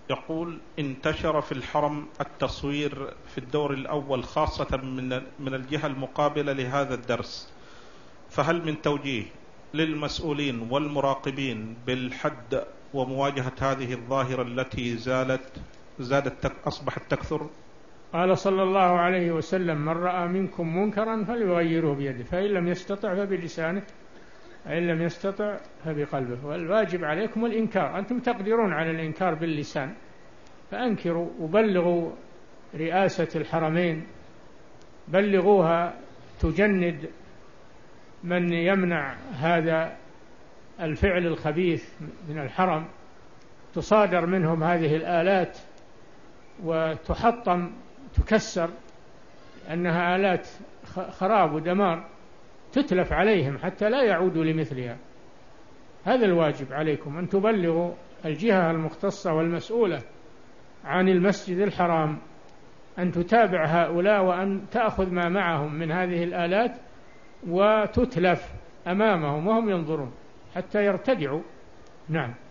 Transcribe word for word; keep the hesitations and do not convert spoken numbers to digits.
يقول: انتشر في الحرم التصوير في الدور الأول خاصة من من الجهة المقابلة لهذا الدرس، فهل من توجيه للمسؤولين والمراقبين بالحد ومواجهة هذه الظاهرة التي زالت زادت أصبحت تكثر؟ قال صلى الله عليه وسلم: من رأى منكم منكرا فليغيره بيده، فإن لم يستطع فبلسانه، فإن لم يستطع فبقلبه. والواجب عليكم الإنكار، أنتم تقدرون على الإنكار باللسان، فأنكروا وبلغوا رئاسة الحرمين، بلغوها تجند من يمنع هذا الفعل الخبيث من الحرم، تصادر منهم هذه الآلات وتحطم تكسر، أنها آلات خراب ودمار، تتلف عليهم حتى لا يعودوا لمثلها. هذا الواجب عليكم، أن تبلغوا الجهة المختصة والمسؤولة عن المسجد الحرام، أن تتابع هؤلاء وأن تأخذ ما معهم من هذه الآلات وتتلف أمامهم وهم ينظرون حتى يرتدعوا. نعم.